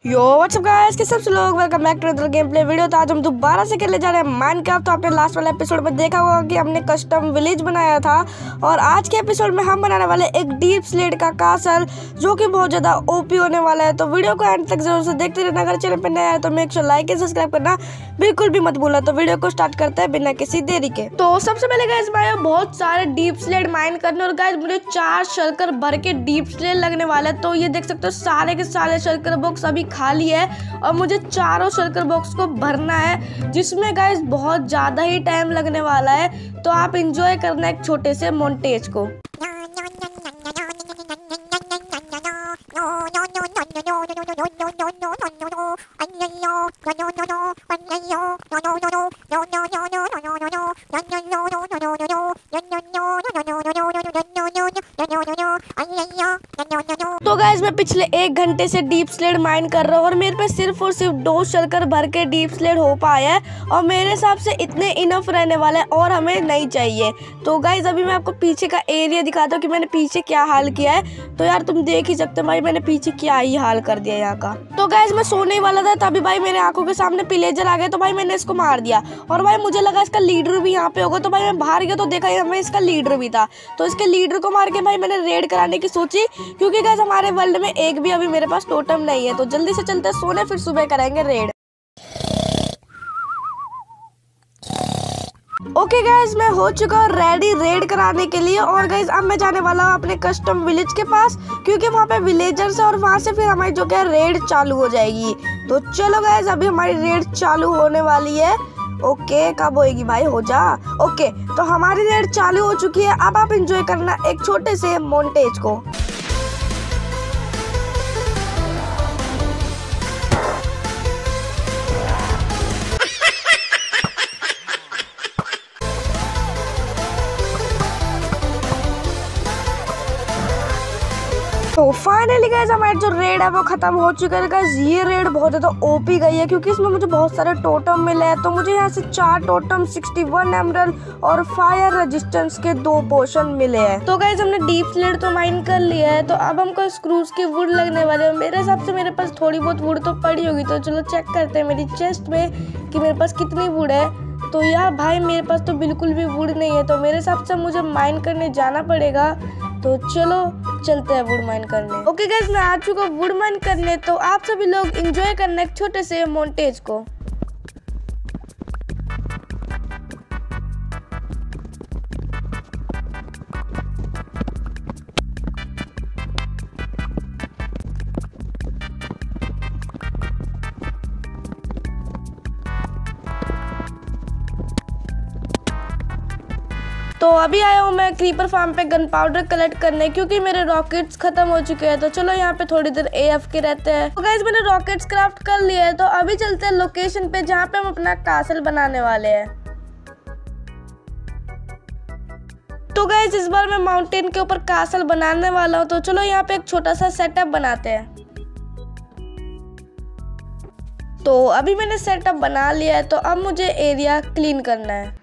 यो WhatsApp guys, के सब लोग welcome back to the game play video. तो आज हम दोबारा से खेलने जा रहे हैं माइनक्राफ्ट। तो आपने लास्ट वाले एपिसोड में देखा होगा कि हमने कस्टम विलेज बनाया था, और आज के एपिसोड में हम बनाने वाले एक डीप स्लेट का कासल, जो कि बहुत ज़्यादा ओपी होने वाला है। तो वीडियो को एंड तक जरूर से देखते रहना। अगर चैनल पर नया है तो make sure like and subscribe करना बिल्कुल भी मत भूलना। तो वीडियो को स्टार्ट करते हैं बिना किसी देरी के। तो सबसे पहले गाइस मैं बहुत सारे डीप स्लेट माइन करने, और गाइस मुझे 4 शल्कर भर के डीप स्लेट लगने वाला है। तो ये देख सकते हो सारे के सारे शल्कर बॉक्स अभी खाली है, और मुझे चारों शल्कर बॉक्स को भरना है, जिसमें गाइस बहुत ज़्यादा ही टाइम लगने वाला है। तो आप इंजॉय करना एक छोटे से मोन्टेज को। तो गाइस मैं पिछले 1 घंटे से डीप स्लेट माइन कर रहा हूँ, और मेरे पे सिर्फ और सिर्फ 2 शल्कर भर के डीप स्लेट हो पाया है, और मेरे हिसाब से इतने इनफ रहने वाले हैं, और हमें नहीं चाहिए। तो गाइस अभी मैं आपको पीछे का एरिया दिखाता हूँ कि मैंने पीछे क्या हाल किया है। तो यार तुम देख ही सकते हो भाई, मैंने पीछे क्या ही हाल कर दिया यहाँ का। तो गाइस मैं सोने ही वाला था, तभी भाई मेरे आंखों के सामने पिलेजर आ गए। तो भाई मैंने इसको मार दिया, और भाई मुझे लगा इसका लीडर भी यहाँ पे होगा। तो भाई मैं बाहर गया तो देखा यहाँ में इसका लीडर भी था। तो इसके लीडर को मार के भाई मैंने रेड कराने की सोची, क्योंकि गाइस हमारे वर्ल्ड में एक भी अभी मेरे पास टोटम नहीं है। तो जल्दी से चलते सोने, फिर सुबह करेंगे रेड। ओके गाइस मैं हो चुका हूँ रेडी रेड कराने के लिए। और गाइस अब मैं जाने वाला हूँ अपने कस्टम विलेज के पास, क्योंकि वहाँ पे विलेजर्स है, और वहाँ से फिर हमारी जो क्या रेड चालू हो जाएगी। तो चलो गाइस अभी हमारी रेड चालू होने वाली है। ओके कब होएगी भाई, हो जा। ओके तो हमारी रेड चालू हो चुकी है। अब आप एंजॉय करना एक छोटे से मोन्टेज को। तो फाइनली गाइस हमारी जो रेड है वो खत्म हो चुका है। गाइस ये रेड बहुत ज़्यादा ओपी गई है, क्योंकि इसमें मुझे बहुत सारे टोटम मिले हैं। तो मुझे यहाँ से 4 टोटम, 61 एमरल्ड और फायर रेजिस्टेंस के 2 पोशन मिले हैं। तो गाइस हमने डीप स्लेट तो माइन कर लिया है। तो अब हमको स्क्रूज की वुड लगने वाले हैं। मेरे हिसाब से मेरे पास थोड़ी बहुत वुड तो पड़ी होगी। तो चलो चेक करते हैं मेरी चेस्ट में कि मेरे पास कितनी वुड है। तो यार भाई मेरे पास तो बिल्कुल भी वुड नहीं है। तो मेरे हिसाब से मुझे माइन करने जाना पड़ेगा। तो चलो चलते हैं वुड माइन करने। ओके गाइस मैं आ चुका हूँ वुड माइन करने। तो आप सभी लोग एंजॉय करना एक छोटे से मोन्टेज को। तो अभी आया हूँ मैं क्रीपर फार्म पे गन पाउडर कलेक्ट करने, क्योंकि मेरे रॉकेट्स खत्म हो चुके हैं। तो चलो यहाँ पे थोड़ी देर AFK रहते हैं। तो गाइस मैंने रॉकेट्स क्राफ्ट कर लिए है। तो अभी चलते हैं लोकेशन पे, जहाँ पे हम अपना कासल बनाने वाले हैं। तो गाइस इस बार मैं माउंटेन के ऊपर कासल बनाने वाला हूँ। तो चलो यहाँ पे एक छोटा सा सेटअप बनाते हैं। तो अभी मैंने सेटअप बना लिया है। तो अब मुझे एरिया क्लीन करना है।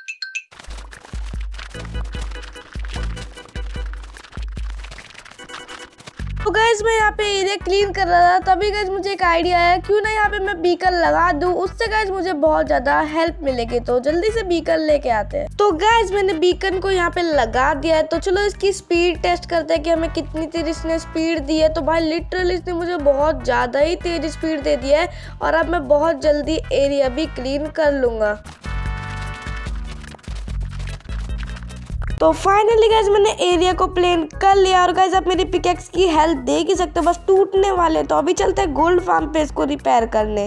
तो गाइस मैं यहाँ पे एरिया क्लीन कर रहा था, तभी गाइस मुझे एक आइडिया आया, क्यों ना यहाँ पे मैं बीकन लगा दूँ। उससे गाइस मुझे बहुत ज़्यादा हेल्प मिलेगी। तो जल्दी से बीकन लेके आते हैं। तो गाइस मैंने बीकन को यहाँ पे लगा दिया है। तो चलो इसकी स्पीड टेस्ट करते हैं कि हमें कितनी तेज इसने स्पीड दी है। तो भाई लिटरली इसने मुझे बहुत ज़्यादा ही तेज स्पीड दे दी है, और अब मैं बहुत जल्दी एरिया भी क्लीन कर लूँगा। तो फाइनली गाइस मैंने एरिया को प्लेन कर लिया, और गाइस आप मेरी पिकेक्स की हेल्प देख ही सकते हो, बस टूटने वाले। तो अभी चलते हैं गोल्ड फार्म पे इसको रिपेयर करने।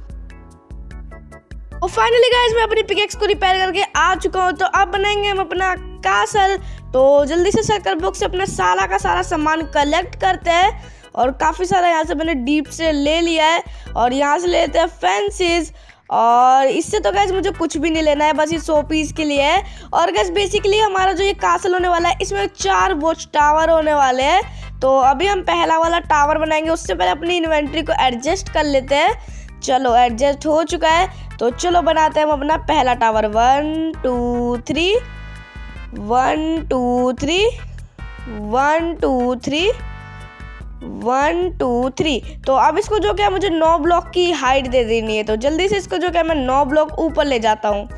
और फाइनली गाइस मैं अपनी पिकेक्स को रिपेयर करके आ चुका हूँ। तो अब बनाएंगे हम अपना कासल। तो जल्दी से सर्कल बॉक्स से अपना सारा का सारा सामान कलेक्ट करते हैं, और काफ़ी सारा यहाँ से मैंने डीप से ले लिया है। और यहाँ से लेते हैं फेंसेस, और इससे तो गैस मुझे कुछ भी नहीं लेना है, बस ये 100 पीस के लिए है। और गैस बेसिकली हमारा जो ये कासल होने वाला है, इसमें 4 वॉच टावर होने वाले हैं। तो अभी हम पहला वाला टावर बनाएंगे। उससे पहले अपनी इन्वेंट्री को एडजस्ट कर लेते हैं। चलो एडजस्ट हो चुका है। तो चलो बनाते हैं हम अपना पहला टावर। 1 2 3 1 2 3 1 2 3 1 2 3। तो अब इसको जो क्या मुझे 9 ब्लॉक की हाइट दे देनी है, तो जल्दी से इसको जो क्या मैं 9 ब्लॉक ऊपर ले जाता हूँ।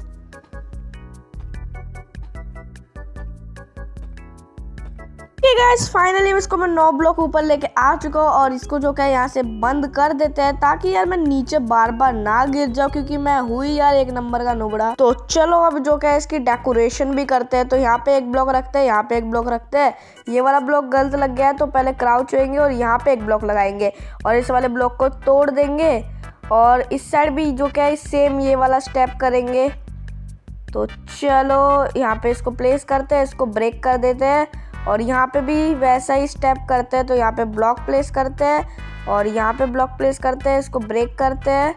गाइस फाइनली इसको मैं 9 ब्लॉक ऊपर लेके आ चुका हूँ और इसको जो क्या यहाँ से बंद कर देते हैं ताकि यार मैं नीचे बार बार ना गिर जाऊँ, क्योंकि मैं हुई यार एक नंबर का नुबड़ा। तो चलो अब जो क्या इसकी डेकोरेशन भी करते हैं। तो यहाँ पे एक ब्लॉक रखते हैं, यहाँ पे एक ब्लॉक रखते हैं। ये वाला ब्लॉक गलत लग गया है तो पहले क्राउच होएंगे और यहाँ पे एक ब्लॉक लगाएंगे और इस वाले ब्लॉक को तोड़ देंगे और इस साइड भी जो क्या है सेम ये वाला स्टेप करेंगे। तो चलो यहाँ पे इसको प्लेस करते हैं, इसको ब्रेक कर देते हैं और यहाँ पे भी वैसा ही स्टेप करते हैं। तो यहाँ पे ब्लॉक प्लेस करते हैं और यहाँ पे ब्लॉक प्लेस करते हैं, इसको ब्रेक करते हैं।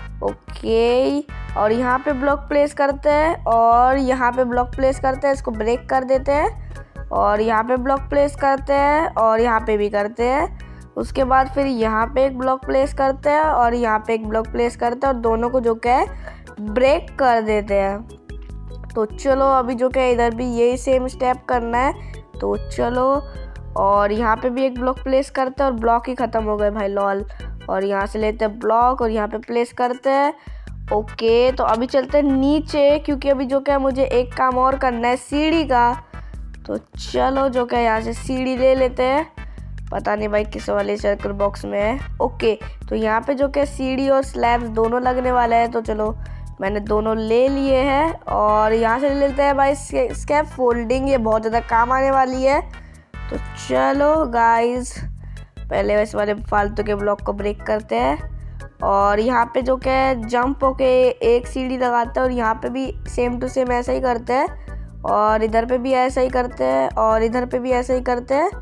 ओके, और यहाँ पे ब्लॉक प्लेस करते हैं और यहाँ पे ब्लॉक प्लेस करते हैं, इसको ब्रेक कर देते हैं और यहाँ पे ब्लॉक प्लेस करते हैं और यहाँ पे भी करते हैं। उसके बाद फिर यहाँ पे एक ब्लॉक प्लेस करते हैं और यहाँ पे एक ब्लॉक प्लेस करते हैं और दोनों को जो क्या है ब्रेक कर देते हैं। तो चलो अभी जो क्या इधर भी यही सेम स्टेप करना है। तो चलो और यहाँ पे भी एक ब्लॉक प्लेस करते हैं और ब्लॉक ही ख़त्म हो गए भाई लॉल। और यहाँ से लेते हैं ब्लॉक और यहाँ पे प्लेस करते हैं। ओके, तो अभी चलते हैं नीचे, क्योंकि अभी जो क्या मुझे एक काम और करना है सीढ़ी का। तो चलो जो क्या यहाँ से सीढ़ी ले लेते हैं, पता नहीं भाई किस वाले सर्कल बॉक्स में है। ओके, तो यहाँ पे जो क्या सीढ़ी और स्लैब्स दोनों लगने वाले हैं। तो चलो मैंने दोनों ले लिए हैं और यहाँ से ले लेते हैं भाई स्कैप फोल्डिंग, ये बहुत ज़्यादा काम आने वाली है। तो चलो गाइस पहले इस वाले फालतू के ब्लॉक को ब्रेक करते हैं और यहाँ पे जो क्या है जंप होके एक सीढ़ी लगाते हैं और यहाँ पे भी सेम टू सेम ऐसा ही करते हैं और इधर पे भी ऐसा ही करते हैं और इधर पे भी ऐसा ही करते हैं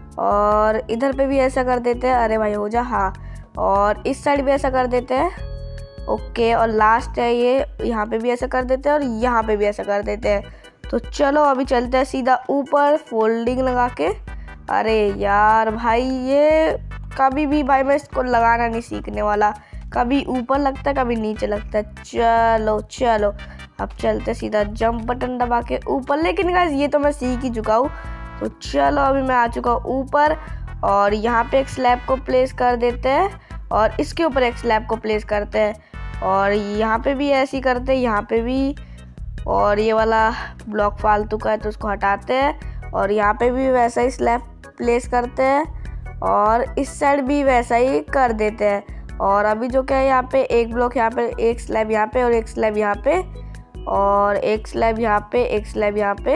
और इधर पे भी ऐसा कर देते हैं। अरे भाई हो जा, हाँ, और इस साइड भी ऐसा कर देते हैं। ओके, और लास्ट है ये, यहाँ पे भी ऐसा कर देते हैं और यहाँ पे भी ऐसा कर देते हैं। तो चलो अभी चलते हैं सीधा ऊपर फोल्डिंग लगा के। अरे यार भाई ये कभी भी भाई मैं इसको लगाना नहीं सीखने वाला, कभी ऊपर लगता है कभी नीचे लगता है। चलो चलो अब चलते सीधा जंप बटन दबा के ऊपर, लेकिन गाइस ये तो मैं सीख ही चुका हूँ। तो चलो अभी मैं आ चुका हूँ ऊपर और यहाँ पे एक स्लैब को प्लेस कर देते हैं और इसके ऊपर एक स्लैब को प्लेस करते हैं और यहाँ पे भी ऐसे ही करते हैं, यहाँ पे भी। और ये वाला ब्लॉक फालतू का है तो उसको हटाते हैं और यहाँ पे भी वैसा ही स्लैब प्लेस करते हैं और इस साइड भी वैसा ही कर देते हैं। और अभी जो क्या है यहाँ पे एक ब्लॉक यहाँ पे, एक स्लैब यहाँ पे और एक स्लैब यहाँ पे और एक स्लैब यहाँ पे, एक स्लैब यहाँ पे,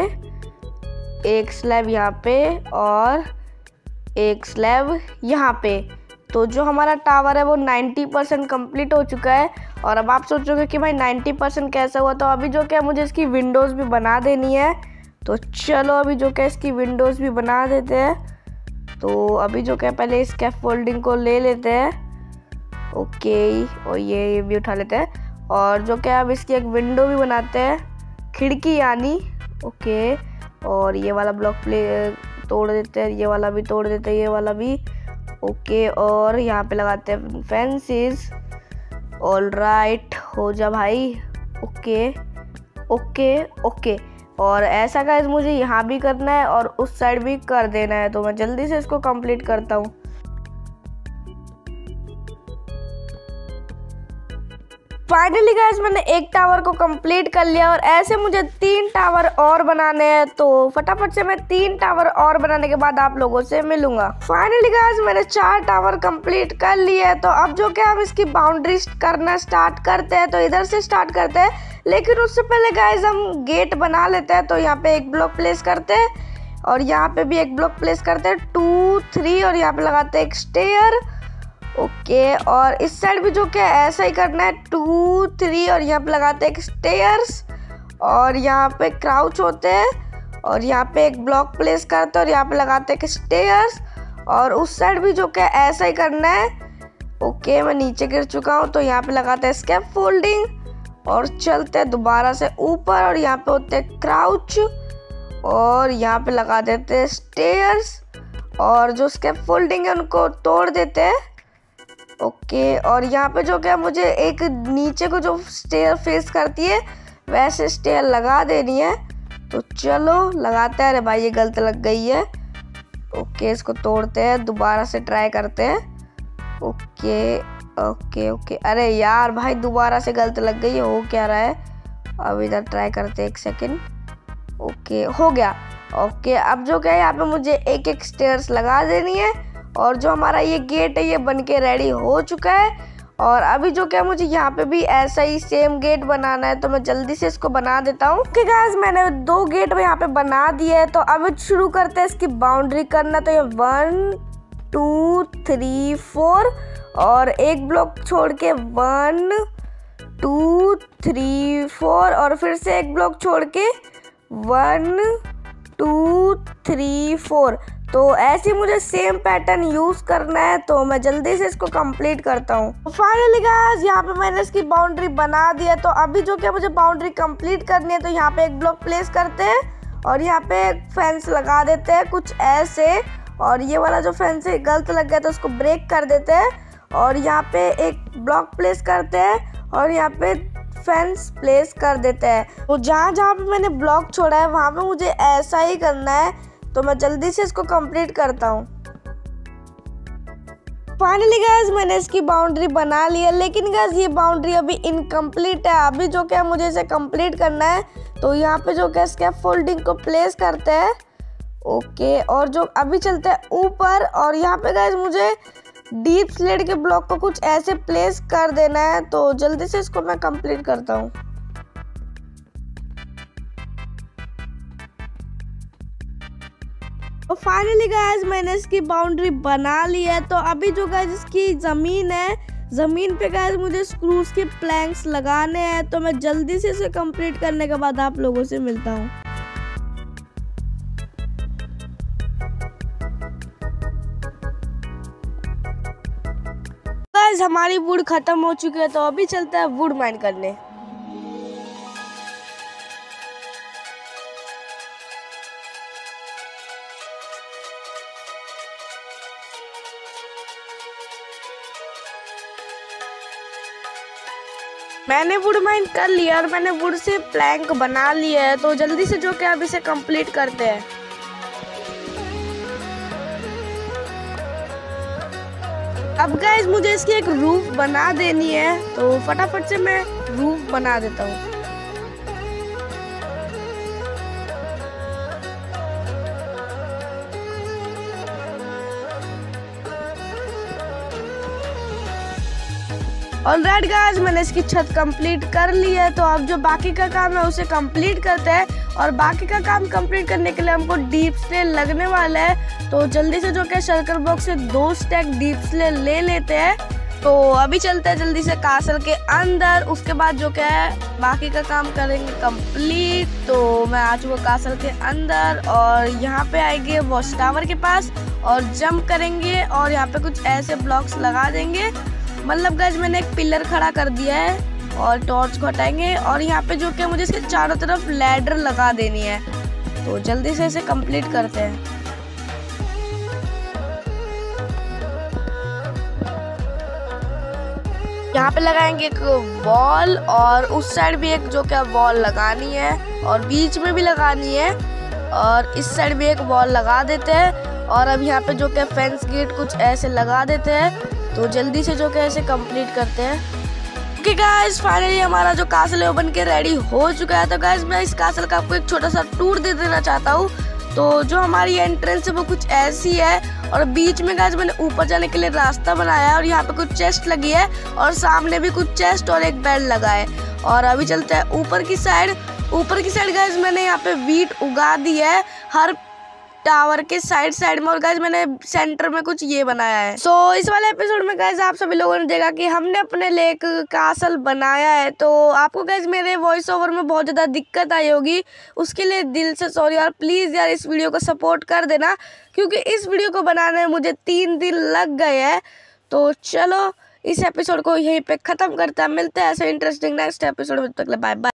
एक स्लैब यहाँ पे और एक स्लैब यहाँ पे। तो जो हमारा टावर है वो 90% कंप्लीट हो चुका है। और अब आप सोचोगे कि भाई 90% कैसा हुआ, तो अभी जो क्या मुझे इसकी विंडोज़ भी बना देनी है। तो चलो अभी जो क्या इसकी विंडोज़ भी बना देते हैं। तो अभी जो क्या पहले इस स्कैप फोल्डिंग को ले लेते हैं। ओके, और ये भी उठा लेते हैं और जो क्या अब इसकी एक विंडो भी बनाते हैं, खिड़की यानी। ओके, और ये वाला ब्लॉक तोड़ देते हैं, ये वाला भी तोड़ देते हैं, ये वाला भी। ओके, और यहाँ पे लगाते हैं फेंसेस। ऑल राइट, हो जा भाई। ओके ओके ओके, और ऐसा गाइस मुझे यहाँ भी करना है और उस साइड भी कर देना है। तो मैं जल्दी से इसको कंप्लीट करता हूँ। फाइनली गाइस मैंने एक टावर को कंप्लीट कर लिया और ऐसे मुझे 3 टावर और बनाने हैं। तो फटाफट से मैं 3 टावर और बनाने के बाद आप लोगों से मिलूंगा। फाइनली गाइस मैंने 4 टावर कंप्लीट कर लिए हैं। तो अब जो क्या हम इसकी बाउंड्री करना स्टार्ट करते हैं। तो इधर से स्टार्ट करते हैं, लेकिन उससे पहले गाइस हम गेट बना लेते हैं। तो यहाँ पे एक ब्लॉक प्लेस करते हैं और यहाँ पे भी एक ब्लॉक प्लेस करते हैं, 2 3, और यहाँ पे लगाते हैं एक स्टेयर। ओके, और इस साइड भी जो क्या ऐसा ही करना है, 2 3, और यहाँ पे लगाते हैं एक स्टेयर्स और यहाँ पे क्राउच होते हैं और यहाँ पे एक ब्लॉक प्लेस करते हैं और यहाँ पे लगाते हैं एक स्टेयर्स, और उस साइड भी जो क्या ऐसा ही करना है। ओके, मैं नीचे गिर चुका हूँ। तो यहाँ पे लगाते हैं स्कैप फोल्डिंग और चलते हैं दोबारा से ऊपर और यहाँ पे होते हैं क्राउच और यहाँ पे लगा देते हैं स्टेयर्स और जो स्कैप फोल्डिंग है उनको तोड़ देते हैं। ओके, और यहाँ पे जो क्या मुझे एक नीचे को जो स्टेयर फेस करती है वैसे स्टेयर लगा देनी है। तो चलो लगाते हैं। अरे भाई ये गलत लग गई है। ओके, इसको तोड़ते हैं, दोबारा से ट्राई करते हैं। ओके ओके ओके, अरे यार भाई दोबारा से गलत लग गई, हो क्या रहा है। अब इधर ट्राई करते हैं, 1 सेकेंड। ओके हो गया। ओके अब जो क्या है यहाँ पे मुझे एक एक स्टेयर्स लगा देनी है, और जो हमारा ये गेट है ये बन के रेडी हो चुका है। और अभी जो क्या मुझे यहाँ पे भी ऐसा ही सेम गेट बनाना है, तो मैं जल्दी से इसको बना देता हूँ। ओके गाइस, मैंने 2 गेट यहाँ पे बना दिए है, तो अब शुरू करते हैं इसकी बाउंड्री करना। तो ये 1 2 3 4 और एक ब्लॉक छोड़ के 1 2 3 4 और फिर से एक ब्लॉक छोड़ के 1 2 3 4। तो ऐसे मुझे सेम पैटर्न यूज करना है, तो मैं जल्दी से इसको कंप्लीट करता हूँ। फाइनली गाइस, यहाँ पे मैंने इसकी बाउंड्री बना दी है। तो अभी जो क्या मुझे बाउंड्री कंप्लीट करनी है, तो यहाँ पे एक ब्लॉक प्लेस करते हैं और यहाँ पे फेंस लगा देते हैं कुछ ऐसे। और ये वाला जो फेंस है गलत लग गया तो उसको ब्रेक कर देते हैं, और यहाँ पे एक ब्लॉक प्लेस करते हैं और यहाँ पे फेंस प्लेस कर देते हैं। तो जहाँ जहाँ पे मैंने ब्लॉक छोड़ा है वहाँ पे मुझे ऐसा ही करना है, तो मैं जल्दी से इसको कंप्लीट करता हूँ। फाइनली गाइस, मैंने इसकी बाउंड्री बना ली है, लेकिन गाइस ये बाउंड्री अभी इनकम्प्लीट है। अभी जो क्या मुझे इसे कंप्लीट करना है, तो यहाँ पे जो क्या स्कैफोल्डिंग को प्लेस करते हैं। ओके, और जो अभी चलते हैं ऊपर, और यहाँ पे गाइस मुझे डीप स्लेट के ब्लॉक को कुछ ऐसे प्लेस कर देना है, तो जल्दी से इसको मैं कंप्लीट करता हूँ। तो फाइनली गाइस, मैंने इसकी बाउंड्री बना ली है। तो अभी जो गाइस इसकी ज़मीन है, ज़मीन पे गाइस मुझे स्क्रूज के प्लैंक्स लगाने हैं, तो मैं जल्दी से इसे कंप्लीट करने के बाद आप लोगों से मिलता हूँ। गाइस हमारी वुड खत्म हो चुकी है, तो अभी चलता है वुड माइन करने। मैंने वुड माइन कर लिया और मैंने वुड से प्लैंक बना लिया है, तो जल्दी से जो क्या अब इसे कंप्लीट करते हैं। अब गाइस मुझे इसकी एक रूफ बना देनी है, तो फटाफट से मैं रूफ बना देता हूँ। ऑलराइट गाइस, मैंने इसकी छत कंप्लीट कर ली है, तो अब जो बाकी का काम है उसे कंप्लीट करते हैं। और बाकी का काम कंप्लीट करने के लिए हमको डीप स्लेट लगने वाला है, तो जल्दी से जो क्या शल्कर बॉक्स से 2 स्टैक डीप स्लेट ले लेते हैं। तो अभी चलते हैं जल्दी से कासल के अंदर, उसके बाद जो क्या है बाकी का काम करेंगे कंप्लीट। तो मैं आ चुका कासल के अंदर, और यहाँ पे आएंगे वॉच टावर के पास और जंप करेंगे, और यहाँ पे कुछ ऐसे ब्लॉक्स लगा देंगे। मतलब गाइस मैंने एक पिलर खड़ा कर दिया है, और टॉर्च को हटाएंगे, और यहाँ पे जो क्या मुझे इसके चारों तरफ लैडर लगा देनी है, तो जल्दी से इसे कंप्लीट करते हैं। यहाँ पे लगाएंगे एक वॉल, और उस साइड भी एक जो क्या वॉल लगानी है, और बीच में भी लगानी है, और इस साइड भी एक वॉल लगा देते हैं। और अब यहाँ पे जो क्या फेंस गेट कुछ ऐसे लगा देते हैं, तो जल्दी से जो क्या ऐसे कंप्लीट करते हैं। ओके गाइस, फाइनली हमारा जो कासल है वो बन के रेडी हो चुका है। तो गाइस मैं इस कासल का आपको एक छोटा सा टूर दे देना चाहता हूँ। तो जो हमारी एंट्रेंस है वो कुछ ऐसी है, और बीच में गाइस मैंने ऊपर जाने के लिए रास्ता बनाया है, और यहाँ पे कुछ चेस्ट लगी है, और सामने भी कुछ चेस्ट और एक बेड लगा है। और अभी चलते हैं ऊपर की साइड। ऊपर की साइड गाइस मैंने यहाँ पे वीट उगा दी है हर टावर के साइड में, और गाइस मैंने सेंटर में कुछ ये बनाया है। सो इस वाले एपिसोड में गाइस आप सभी लोगों ने देखा कि हमने अपने लिए एक कासल बनाया है। तो आपको गाइस मेरे वॉइस ओवर में बहुत ज़्यादा दिक्कत आई होगी, उसके लिए दिल से सॉरी। और प्लीज़ यार इस वीडियो को सपोर्ट कर देना, क्योंकि इस वीडियो को बनाने में मुझे 3 दिन लग गए हैं। तो चलो इस एपिसोड को यहीं पे ख़त्म करते हैं, मिलते हैं ऐसे इंटरेस्टिंग नेक्स्ट एपिसोड में। तक बाय बाय।